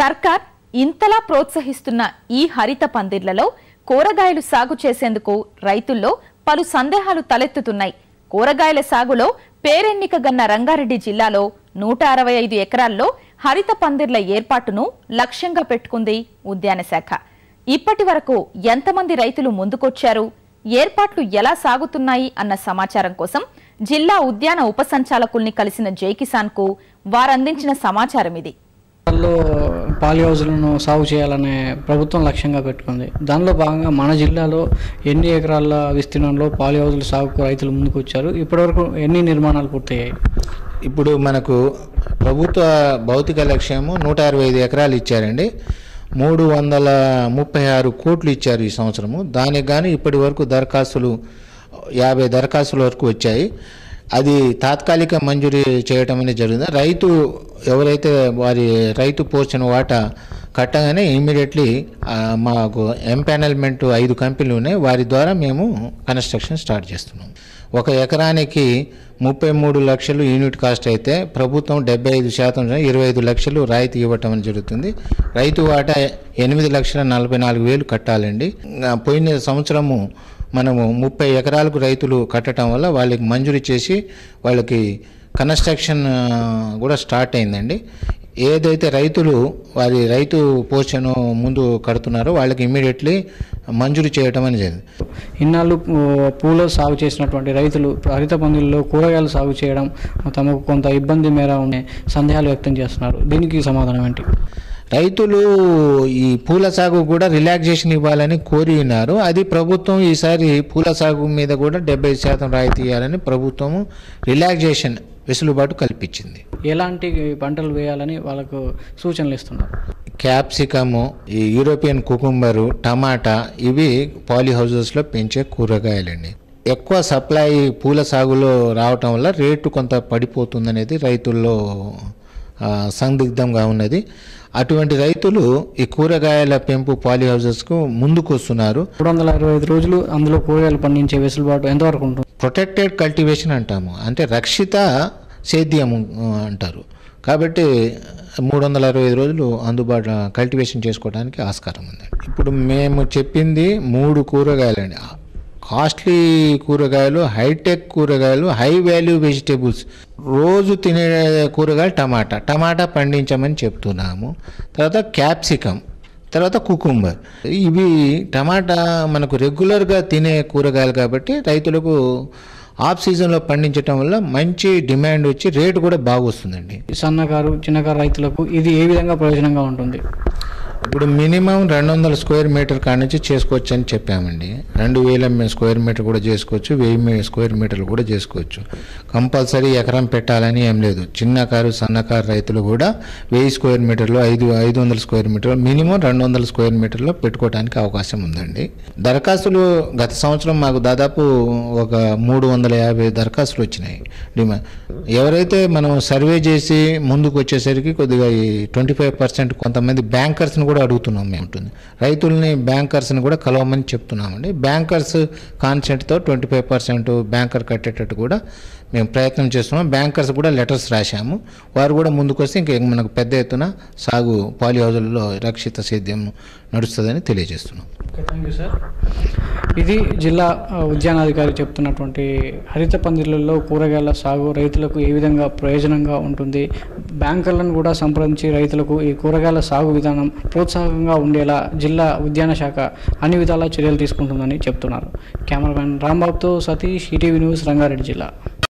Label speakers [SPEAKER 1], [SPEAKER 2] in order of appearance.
[SPEAKER 1] సర్కార్ ఇంతలా ప్రోత్సహిస్తున్న ఈ హరిత పందిర్లలో కూరగాయలు సాగు చేసేందుకు రైతుల్లో పలు సందేహాలు తలెత్తుతున్నాయి. కూరగాయల సాగులో పేరెన్నికగన్న రంగారెడ్డి జిల్లాలో 165 ఎకరాల్లో హరిత పందిర్ల ఏర్పాటును లక్ష్యంగా పెట్టుకుంది ఉద్యాన శాఖ. ఇప్పటి వరకు ఎంతమంది రైతులు ముందుకొచ్చారు, ఏర్పాట్లు ఎలా సాగుతున్నాయి అన్న సమాచారం కోసం జిల్లా ఉద్యాన ఉప సంచాలకుల్ని కలిసిన జైకిసాన్ కు వారందించిన సమాచారం ఇది.
[SPEAKER 2] పాలి హౌజులను సాగు చేయాలనే ప్రభుత్వం లక్ష్యంగా పెట్టుకుంది. దానిలో భాగంగా మన జిల్లాలో ఎన్ని ఎకరాల విస్తీర్ణంలో పాలి హౌజుల సాగుకు రైతులు ముందుకు వచ్చారు, ఇప్పటివరకు ఎన్ని నిర్మాణాలు పూర్తయ్యాయి?
[SPEAKER 3] ఇప్పుడు మనకు ప్రభుత్వ భౌతిక లక్ష్యము 165 ఎకరాలు ఇచ్చారండి. 336 కోట్లు ఇచ్చారు ఈ సంవత్సరము. దానికి గాను ఇప్పటి వరకు దరఖాస్తులు 50 దరఖాస్తుల వరకు వచ్చాయి. అది తాత్కాలిక మంజూరీ చేయటం అనేది జరిగింది. రైతు ఎవరైతే వారి రైతు పోర్షన్ వాటా కట్టగానే ఇమ్మీడియట్లీ మాకు ఎంపానల్మెంట్ 5 కంపెనీలు ఉన్నాయి, వారి ద్వారా మేము కన్స్ట్రక్షన్ స్టార్ట్ చేస్తున్నాం. 1 ఎకరానికి 33 లక్షలు యూనిట్ కాస్ట్ అయితే ప్రభుత్వం 75% 25 లక్షలు రాయితీ ఇవ్వటం జరుగుతుంది. రైతు వాటా 8,44,000 కట్టాలండి. పోయిన సంవత్సరము మనము 30 ఎకరాలకు రైతులు కట్టడం వల్ల వాళ్ళకి మంజూరు చేసి వాళ్ళకి కన్స్ట్రక్షన్ కూడా స్టార్ట్ అయిందండి. ఏదైతే రైతులు వారి రైతు పోర్షన్ ముందు కడుతున్నారో వాళ్ళకి ఇమ్మీడియట్లీ మంజూరు చేయటం అని జరిగింది.
[SPEAKER 2] ఇన్నాళ్ళు పూల సాగు చేసినటువంటి రైతులు హరిత పందిళ్ళలో కూరగాయలు సాగు చేయడం తమకు కొంత ఇబ్బంది మేర ఉండే సందేహాలు వ్యక్తం చేస్తున్నారు. దీనికి సమాధానం ఏంటి?
[SPEAKER 3] రైతులు ఈ పూల సాగు కూడా రిలాక్సేషన్ ఇవ్వాలని కోరి ఉన్నారు. అది ప్రభుత్వం ఈసారి పూల సాగు మీద కూడా 70% రాయితీ ఇవ్వాలని ప్రభుత్వము రిలాక్సేషన్ వెసులుబాటు కల్పించింది.
[SPEAKER 2] ఎలాంటి పంటలు వేయాలని వాళ్ళకు సూచనలు ఇస్తున్నారు?
[SPEAKER 3] క్యాప్సికము, ఈ యూరోపియన్ కుకుంబరు, టమాటా ఇవి పాలీ హౌజెస్లో పెంచే కూరగాయలండి. ఎక్కువ సప్లై పూల సాగులో రావటం వల్ల రేటు కొంత పడిపోతుందనేది రైతుల్లో సందిగ్ధంగా ఉన్నది. అటువంటి రైతులు ఈ కూరగాయల పెంపు పాలీ హౌజెస్కు ముందుకు వస్తున్నారు.
[SPEAKER 2] 365 రోజులు అందులో కూరగాయలు పండించే వెసులుబాటు ఎంతవరకు ఉంటుంది?
[SPEAKER 3] ప్రొటెక్టెడ్ కల్టివేషన్ అంటాము, అంటే రక్షిత సేద్యం అంటారు. కాబట్టి 365 రోజులు అందుబాటులో కల్టివేషన్ చేసుకోవడానికి ఆస్కారం ఉందండి. ఇప్పుడు మేము చెప్పింది 3 కూరగాయలండి. కాస్ట్లీ కూరగాయలు, హైటెక్ కూరగాయలు, హై వాల్యూ వెజిటేబుల్స్, రోజు తినే కూరగాయలు టమాటా పండించమని చెప్తున్నాము. తర్వాత క్యాప్సికమ్, తర్వాత కుకుంబర్. ఇవి టమాటా మనకు రెగ్యులర్గా తినే కూరగాయలు కాబట్టి రైతులకు ఆఫ్ సీజన్లో పండించడం వల్ల మంచి డిమాండ్ వచ్చి రేటు కూడా బాగా వస్తుందండి.
[SPEAKER 2] సన్నకారు చిన్నకారు రైతులకు ఇది ఏ విధంగా ప్రయోజనంగా ఉంటుంది?
[SPEAKER 3] ఇప్పుడు మినిమం 200 స్క్వేర్ మీటర్ కాడ నుంచి చేసుకోవచ్చు అని చెప్పామండి. 2000 స్క్వేర్ మీటర్ కూడా చేసుకోవచ్చు, 1000 స్క్వేర్ మీటర్లు కూడా చేసుకోవచ్చు. కంపల్సరీ ఎకరం పెట్టాలని ఏం లేదు. చిన్నకారు సన్నకారు రైతులు కూడా 1000 స్క్వేర్ మీటర్లు, 500 స్క్వేర్ మీటర్లు, మినిమం 200 స్క్వేర్ మీటర్లో పెట్టుకోవడానికి అవకాశం ఉందండి. దరఖాస్తులు గత సంవత్సరం మాకు దాదాపు ఒక 350 దరఖాస్తులు వచ్చినాయి. ఎవరైతే మనం సర్వే చేసి ముందుకు వచ్చేసరికి కొద్దిగా ఈ 25% కొంతమంది బ్యాంకర్స్ని కూడా అడుగుతున్నాం. మేము రైతుల్ని బ్యాంకర్స్ని కూడా కలవమని చెప్తున్నామండి. బ్యాంకర్స్ కాన్సెంట్తో 25% బ్యాంకర్ కట్టేటట్టు కూడా మేము ప్రయత్నం చేస్తున్నాం. బ్యాంకర్స్ కూడా లెటర్స్ రాశాము. వారు కూడా ముందుకు వస్తే ఇంకా మనకు పెద్ద ఎత్తున సాగు పాలీ హౌజుల్లో రక్షిత సేద్యం నడుస్తుందని తెలియజేస్తున్నాం.
[SPEAKER 2] Thank you sir. ఇది జిల్లా ఉద్యానాధికారి చెప్తున్నటువంటి హరిత పందిర్లలో కూరగాయల సాగు రైతులకు ఏ విధంగా ప్రయోజనంగా ఉంటుంది, బ్యాంకర్లను కూడా సంప్రదించి రైతులకు ఈ కూరగాయల సాగు విధానం ప్రోత్సాహంగా ఉండేలా జిల్లా ఉద్యాన శాఖ అన్ని విధాలా చర్యలు తీసుకుంటుందని చెప్తున్నారు. కెమెరామెన్ రాంబాబుతో సతీష్, ఈటీవీ న్యూస్, రంగారెడ్డి జిల్లా.